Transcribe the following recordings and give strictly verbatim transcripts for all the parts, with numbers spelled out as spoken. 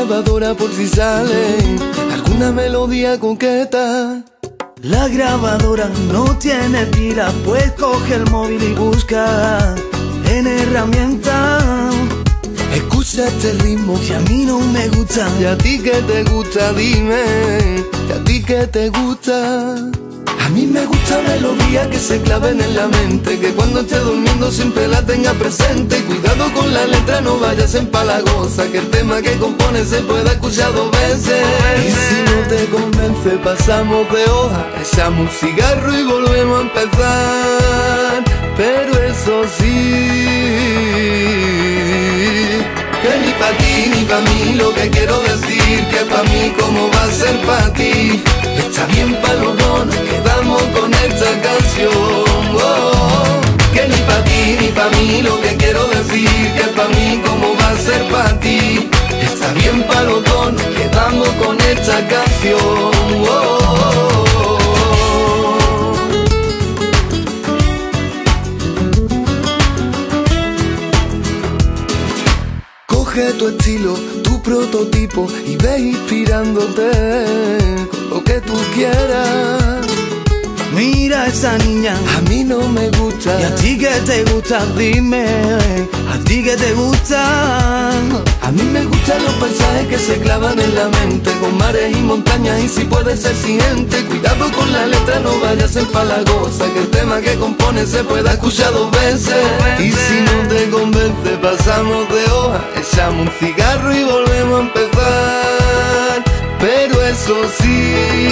grabadora por si sale alguna melodía coqueta. La grabadora no tiene pila, pues coge el móvil y busca en herramientas. Escucha este ritmo que a mí no me gusta. ¿Y a ti qué te gusta? Dime, ¿y a ti qué te gusta? A mí me gusta melodía que se claven en la mente, que cuando esté durmiendo siempre la tenga presente. Cuidado con la letra, no vayas empalagosa, que el tema que compone se pueda escuchar dos veces. Y si no te convence, pasamos de hoja, echamos un cigarro y volvemos a empezar. Pero eso sí, que ni pa' ti ni pa' mí, lo que quiero decir que pa' mí como va a ser pa' ti. Está bien pa' los dos, nos quedamos con esta canción. Oh, que ni pa' ti ni pa' mí, lo que quiero decir que pa' mí como va a ser pa' ti. Está bien pa' los dos, nos quedamos con esta canción. Oh, coge tu estilo, tu prototipo y ve inspirándote con lo que tú quieras. Mira a esa niña, a mí no me gusta. ¿Y a ti qué te gusta? Dime, ¿a ti qué te gusta? A mí me gustan los paisajes que se clavan en la mente, con mares y montañas y si puede ser sin gente. Cuidado con la letra, no vayas empalagosa, que el tema que compone se pueda escuchar dos veces. Y si no te convence, pasamos de hoja, echamos un cigarro y volvemos a empezar. Pero eso sí,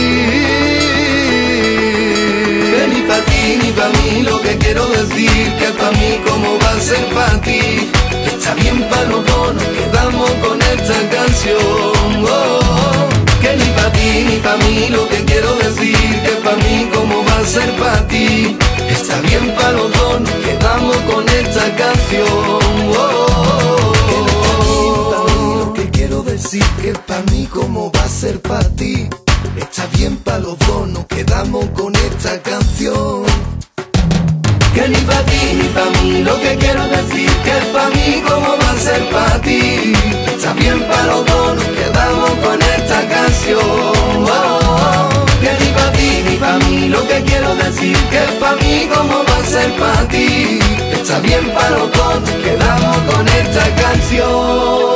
que ni pa' ti ni pa' mí, lo que quiero decir que pa' mí como va a ser pa' ti. Está bien pa' los dos, nos quedamos con esta canción. Oh, que ni pa' ti ni pa' mí, lo que quiero decir que pa' mí como va a ser pa' ti. Está bien pa' los dos, nos quedamos con esta canción. Oh, que ni pa' ti ni pa' mí, lo que quiero decir que pa' mí como va a ser pa' ti. Está bien pa' los dos, nos quedamos con esta canción. Que ni pa' ti ni pa' mí, lo que quiero decir que pa' mí como va a ser pa' ti. Está bien pa' los dos, nos quedamos con esta canción. Oh, que ni pa' ti ni pa' mí, lo que quiero decir que pa' mí como va a ser pa' ti. Está bien pa' los dos, nos quedamos con esta canción.